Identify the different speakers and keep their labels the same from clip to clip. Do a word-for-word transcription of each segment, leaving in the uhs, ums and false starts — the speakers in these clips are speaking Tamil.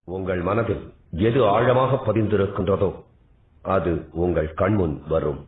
Speaker 1: உங்கள் மனதில் எது ஆழமாக பதிந்திருக்கின்றதோ அது உங்கள் கண்முன் வரும்.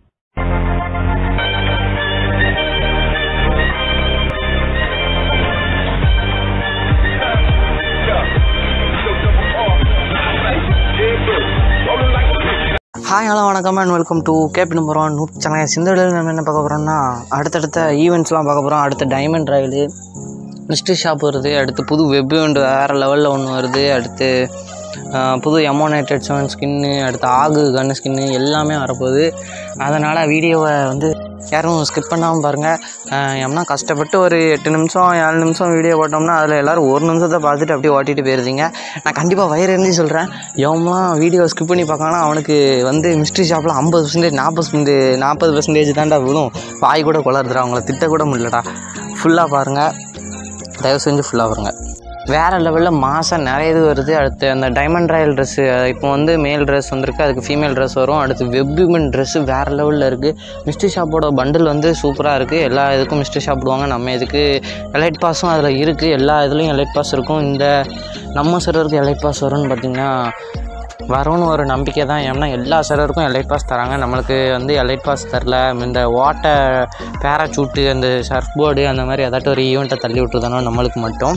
Speaker 2: ஹாய் ஹலோ வணக்கம் and welcome to cap number one noob channel. இந்த வீடியோவில் நம்ம என்ன பார்க்க போகிறோம்னா அடுத்தடுத்த ஈவெண்ட்ஸ்லாம் பார்க்க போகிறோம். அடுத்த டைமண்ட் ராயலு மிஸ்ட்ரி ஷாப் வருது, அடுத்து புது வெப் ஈவெண்ட் வேறு லெவலில் ஒன்று வருது, அடுத்து புது எமோனேட்டட் செவன் ஸ்கின்னு, அடுத்து ஆகு கன்னு ஸ்கின்னு எல்லாமே வரப்போகுது. அதனால் வீடியோவை வந்து யாரும் ஸ்கிப் பண்ணாமல் பாருங்கள். எம்னா கஷ்டப்பட்டு ஒரு எட்டு நிமிஷம் ஏழு நிமிஷம் வீடியோ போட்டோம்னா அதில் எல்லோரும் ஒரு நிமிஷத்தை பார்த்துட்டு அப்படியே ஓட்டிகிட்டு போயிருந்தீங்க. நான் கண்டிப்பாக வயிறு இருந்து சொல்கிறேன், எவன்லாம் வீடியோ ஸ்கிப் பண்ணி பார்க்கலாம் அவனுக்கு வந்து மிஸ்ட்ரி ஷாப்பில் ஐம்பது பர்சன்டேஜ் நாற்பது பர்சன்டேஜ் நாற்பது பர்சன்டேஜ் தான்டா விழும். வாய் கூட குளருதுடா, அவங்கள திட்டக்கூட முடியலடா. ஃபுல்லாக பாருங்கள், தயவு செஞ்சு ஃபுல்லாக பாருங்கள். வேறு லெவலில் மாதம் நிறைய இது வருது. அடுத்து அந்த டைமண்ட் ராயல் ட்ரெஸ்ஸு, இப்போ வந்து மேல் ட்ரெஸ் வந்திருக்கு, அதுக்கு ஃபீமேல் ட்ரெஸ் வரும். அடுத்து வெப் ஈவெண்ட் ட்ரெஸ்ஸு வேறு லெவலில் இருக்குது. மிஸ்ட்ரி ஷாப்போட பண்டில் வந்து சூப்பராக இருக்குது. எல்லா இதுக்கும் மிஸ்ட்ரி ஷாப்பிடுவாங்க. நம்ம இதுக்கு எலைட் பாஸும் அதில் இருக்குது. எல்லா இதுலேயும் எலைட் பாஸ் இருக்கும். இந்த நம்ம சர்வருக்கு எலைட் பாஸ் வரும்னு பார்த்திங்கன்னா வரும்னு ஒரு நம்பிக்கை தான். ஏன்னா எல்லா சர்வருக்கும் எலைட் பாஸ் தராங்க, நம்மளுக்கு வந்து எலைட் பாஸ் தரல. இந்த வாட்டர் பேராசூட்டு, அந்த சர்ஃப் போர்டு, அந்த மாதிரி ஏதாட்டும் ஒரு ஈவெண்ட்டை தள்ளி விட்டுருதானோ நம்மளுக்கு மட்டும்.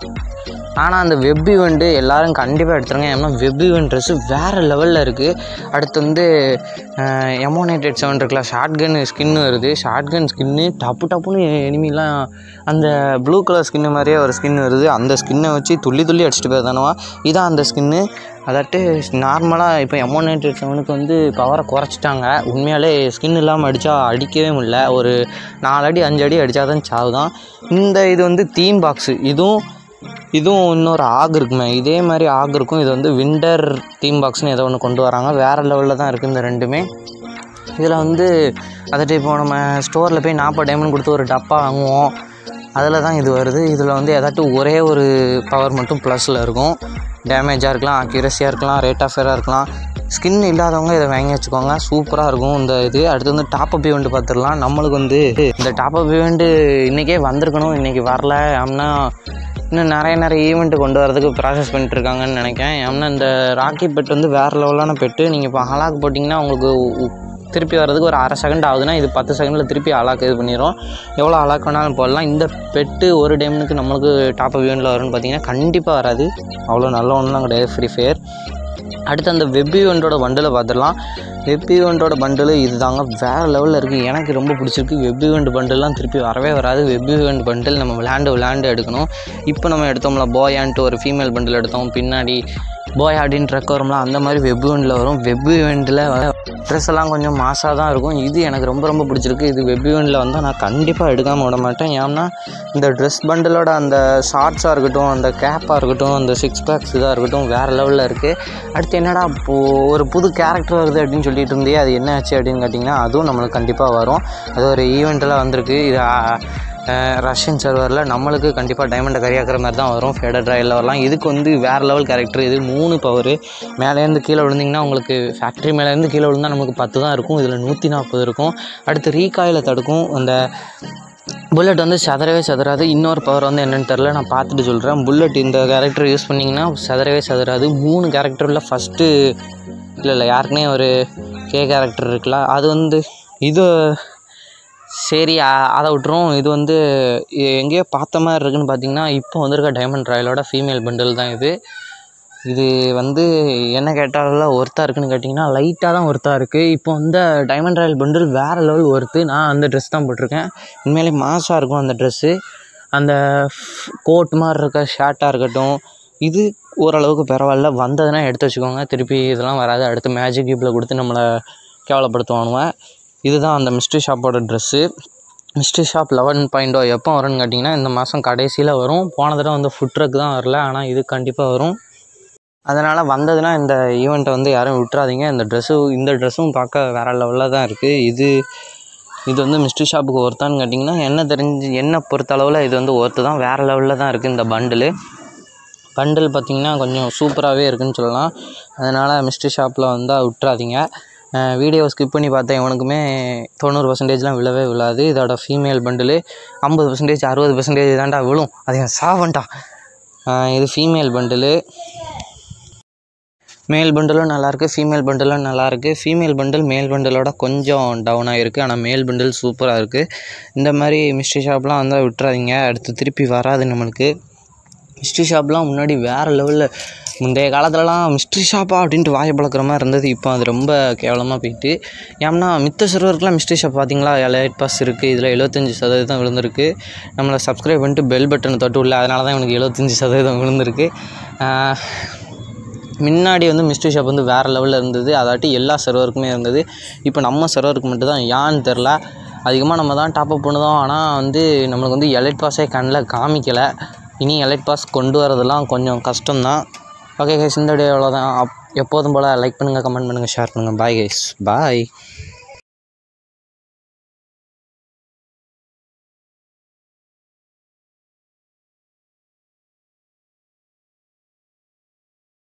Speaker 2: ஆனால் அந்த வெப் ஈவெண்ட்டு எல்லோரும் கண்டிப்பாக எடுத்துருங்க. ஏன்னா வெப் ஈவெண்ட் ட்ரெஸ்ஸு வேறு லெவலில் இருக்குது. அடுத்து வந்து எமோனேட்டட் செவன் இருக்குல்ல, ஷார்ட் கன் ஸ்கின்னு வருது. ஷார்ட் கன் ஸ்கின்னு டப்பு டப்புன்னு எனிமிலாம் அந்த ப்ளூ கலர் ஸ்கின்னு மாதிரியே ஒரு ஸ்கின் வருது. அந்த ஸ்கின்னை வச்சு துள்ளி துள்ளி அடிச்சுட்டு போயிருந்தானுவா. இதான் அந்த ஸ்கின்னு. அதாட்டு நார்மலாக இப்போ எமோனேட்டட் செவனுக்கு வந்து பவரை குறைச்சிட்டாங்க. உண்மையாலே ஸ்கின் இல்லாமல் அடித்தா அடிக்கவே முடியல. ஒரு நாலு அடி அஞ்சு அடி அடித்தா தான் சாவு தான். இந்த இது வந்து தீம் பாக்ஸு. இதுவும் இதுவும் இன்னொரு ஆகு இருக்குமே, இதே மாதிரி ஆகு இருக்கும். இது வந்து விண்டர் தீம் பாக்ஸ்னு ஏதோ ஒன்று கொண்டு வராங்க. வேறு லெவலில் தான் இருக்குது இந்த ரெண்டுமே. இதில் வந்து அதாட்டு இப்போ நம்ம ஸ்டோரில் போய் நாற்பது டைமண்ட் கொடுத்து ஒரு டப்பா வாங்குவோம், அதில் தான் இது வருது. இதில் வந்து ஏதாட்டும் ஒரே ஒரு பவர் மட்டும் ப்ளஸில் இருக்கும். டேமேஜாக இருக்கலாம், அக்யூரஸியாக இருக்கலாம், ரேட் ஆஃப் ஃபேராக இருக்கலாம். ஸ்கின் இல்லாதவங்க இதை வாங்கி வச்சுக்கோங்க, சூப்பராக இருக்கும் இந்த இது. அடுத்து வந்து டாப்அப் ஈவெண்ட் பார்த்துடலாம். நம்மளுக்கு வந்து இந்த டாப்அப் ஈவெண்ட்டு இன்றைக்கே வந்திருக்கணும், இன்றைக்கி வரல. ஏன்னா இன்னும் நிறைய நிறைய ஈவெண்ட்டு கொண்டு வரதுக்கு ப்ராசஸ் பண்ணிட்டுருக்காங்கன்னு நினைக்கிறேன். ஏன்னா இந்த ராக்கி பெட் வந்து வேறு லெவலான பெட்டு. நீங்கள் இப்போ ஹலாக் போட்டிங்கன்னா உங்களுக்கு திருப்பி வர்றதுக்கு ஒரு அரை செகண்ட் ஆகுதுன்னா இது பத்து செகண்டில் திருப்பி அலாக் இது பண்ணிடும். எவ்வளோ அலாக் வேணாலும் போடலாம். இந்த பெட்டு ஒரு டைமுக்கு நம்மளுக்கு டாப்அப் ஈவெண்ட்டில் வரும்னு பார்த்தீங்கன்னா கண்டிப்பாக வராது. அவ்வளோ நல்ல ஒன்றுலாம் கிடையாது, ஃப்ரீ ஃபயர். அடுத்து அந்த வெப் ஈவெண்ட்டோட பண்டிலை பார்த்துடலாம். வெப் ஈவெண்ட்டோட பண்டில் இது தாங்க வேறு லெவலில் இருக்குது. எனக்கு ரொம்ப பிடிச்சிருக்கு. வெப் ஈவெண்ட் பண்டில்லாம் திருப்பி வரவே வராது. வெப் ஈவெண்ட் பண்டில் நம்ம விளையாண்டு விளையாண்டு எடுக்கணும். இப்போ நம்ம எடுத்தோம்ல போயான்ட்டு ஒரு ஃபீமேல் பண்டில் எடுத்தோம், பின்னாடி போயாடின்னு ட்ரக் வரும்ல, அந்த மாதிரி வெப் ஈவெண்ட்டில் வரும். வெப் ஈவெண்ட்டில் ட்ரெஸ் எல்லாம் கொஞ்சம் மாசாக தான் இருக்கும். இது எனக்கு ரொம்ப ரொம்ப பிடிச்சிருக்கு. இது வெப் ஈவெண்ட்டில் வந்தால் நான் கண்டிப்பாக எடுக்காமல் விட மாட்டேன். ஏன்னா இந்த ட்ரெஸ் பண்டிலோட அந்த ஷார்ட்ஸாக இருக்கட்டும், அந்த கேப்பாக இருக்கட்டும், அந்த சிக்ஸ் பேக்ஸ் இதாக இருக்கட்டும், வேறு லெவலில் இருக்குது. அடுத்து என்னடா இப்போது ஒரு புது கேரக்டர் வருது அப்படின்னு சொல்லிட்டு இருந்தே, அது என்ன ஆச்சு அப்படின்னு கேட்டிங்கன்னா அதுவும் நம்மளுக்கு கண்டிப்பாக வரும். அது ஒரு ஈவெண்ட்டில் வந்திருக்கு. இது ரஷ்யன் சர்வரில் நம்மளுக்கு கண்டிப்பாக டைமண்டை கரியாக்கிற மாதிரி தான் வரும். ஃபேடட் ராயலில் வரலாம். இதுக்கு வந்து வேறு லெவல் கேரக்டர். இது மூணு பவர். மேலேருந்து கீழே விழுந்திங்கன்னா உங்களுக்கு ஃபேக்ட்ரி மேலேருந்து கீழே விழுந்தால் நமக்கு பத்து தான் இருக்கும், இதில் நூற்றி நாற்பது இருக்கும். அடுத்து ரீகாயில் தடுக்கும். அந்த புல்லட் வந்து சதறவே சதறாது. இன்னொரு பவர் வந்து என்னென்னு தெரில, நான் பார்த்துட்டு சொல்கிறேன். புல்லட் இந்த கேரக்டர் யூஸ் பண்ணிங்கன்னா சதறவே சதறாது. மூணு கேரக்டரில் ஃபஸ்ட்டு இல்லை இல்லை யாருக்குனே ஒரு கே கேரக்டர் இருக்குல்ல, அது வந்து இது சரி அதை விட்டுரும். இது வந்து எங்கேயோ பார்த்த மாதிரி இருக்குதுன்னு பார்த்தீங்கன்னா இப்போ வந்திருக்க டைமண்ட் ராயலோட ஃபீமேல் பண்டில் தான் இது. இது வந்து என்ன கேட்டாலும் ஒர்த்தாக இருக்குதுன்னு கேட்டிங்கன்னா லைட்டாக தான் ஒர்த்தாக இருக்குது. இப்போ வந்து டைமண்ட் ராயல் பண்டில் வேறு லெவல் ஒர்த்து. நான் அந்த ட்ரெஸ் தான் போட்டிருக்கேன். உண்மையிலே மாசாக இருக்கும் அந்த ட்ரெஸ்ஸு. அந்த கோட் மாதிரி இருக்க ஷர்ட்டாக இருக்கட்டும், இது ஓரளவுக்கு பரவாயில்ல. வந்ததுன்னா எடுத்து வச்சுக்கோங்க, திருப்பி இதெல்லாம் வராது. அடுத்து மேஜிக் கியூப்பில் கொடுத்து நம்மளை கேவலப்படுத்துவானுவேன். இதுதான் அந்த மிஸ்ட்ரி ஷாப்போட dress. Mystery shop eleven point o எப்போ வரும்னு கேட்டிங்கன்னா இந்த மாதம் கடைசியில் வரும். போன தடவை வந்து ஃபுட் ட்ரக் தான் வரல, ஆனால் இது கண்டிப்பாக வரும். அதனால் வந்ததுன்னா இந்த ஈவெண்ட்டை வந்து யாரும் விட்டுறாதீங்க. இந்த ட்ரெஸ்ஸு இந்த ட்ரெஸ்ஸும் பார்க்க வேறு லெவலில் தான் இருக்குது. இது இது வந்து மிஸ்ட்ரி ஷாப்புக்கு ஒர்த்தான்னு கேட்டிங்கன்னா என்ன தெரிஞ்சு என்னை பொறுத்தளவில் இது வந்து ஒர்த்து தான். வேறு லெவலில் தான் இருக்குது இந்த பண்டில். பண்டில் பார்த்திங்கன்னா கொஞ்சம் சூப்பராகவே இருக்குதுன்னு சொல்லலாம். அதனால் மிஸ்ட்ரி ஷாப்பில் வந்தால் விட்டுறாதீங்க. வீடியோ ஸ்கிப் பண்ணி பார்த்தேன், இவனுக்குமே தொண்ணூறு பர்சன்டேஜ்லாம் விழவே விழாது. இதோட ஃபீமேல் பண்டில் ஐம்பது பர்சன்டேஜ் அறுபது பர்சன்டேஜ் தான்டா விழும். அது என் சாவன்டா. இது ஃபீமேல் பண்டில். மேல் பண்டிலும் நல்லாயிருக்கு, ஃபீமேல் பண்டிலும் நல்லாயிருக்கு. ஃபீமேல் பண்டில் மேல் பண்டிலோட கொஞ்சம் டவுன் ஆகிருக்கு, ஆனால் மேல் பண்டில் சூப்பராக இருக்குது. இந்த மாதிரி மிஸ்ட்ரி ஷாப்லாம் வந்தால் விட்டுறாதீங்க, அடுத்து திருப்பி வராது நம்மளுக்கு. மிஸ்ட்ரி ஷாப்லாம் முன்னாடி வேறு லெவலில், முந்தைய காலத்துலலாம் மிஸ்ட்ரி ஷாப்பா அப்படின்ட்டு வாயை பழக்கிற மாதிரி இருந்தது. இப்போ அது ரொம்ப கேவலமாக போயிட்டு. ஏன்னா மித்த சர்வருக்குலாம் மிஸ்ட்ரி ஷாப் பார்த்தீங்களா, எலைட் பாஸ் இருக்குது, இதில் எழுபத்தஞ்சி சதவீதம் விழுந்திருக்கு. நம்மளை சப்ஸ்கிரைப் பண்ணிட்டு பெல் பட்டனை தொட்டு விடல, அதனால தான் எனக்கு எழுபத்தஞ்சி சதவீதம் விழுந்திருக்கு. முன்னாடி வந்து மிஸ்ட்ரி ஷாப் வந்து வேறு லெவலில் இருந்தது, அதாட்டி எல்லா சர்வருக்குமே இருந்தது. இப்போ நம்ம சர்வருக்கு மட்டும் தான் ஏன்னு தெரில. அதிகமாக நம்ம தான் டாப்அப் பண்ணுதோம், ஆனால் வந்து நம்மளுக்கு வந்து எலைட் பாஸே கண்ணில் காமிக்கலை. இனி எலைட் பாஸ் கொண்டு வரதெல்லாம் கொஞ்சம் கஷ்டம்தான். ஓகே கைஸ், இந்த வீடியோ அவ்வளோதான். எப்போதும் போல் லைக் பண்ணுங்கள், கமெண்ட் பண்ணுங்கள், ஷேர் பண்ணுங்கள். பாய் கைஸ், பாய்.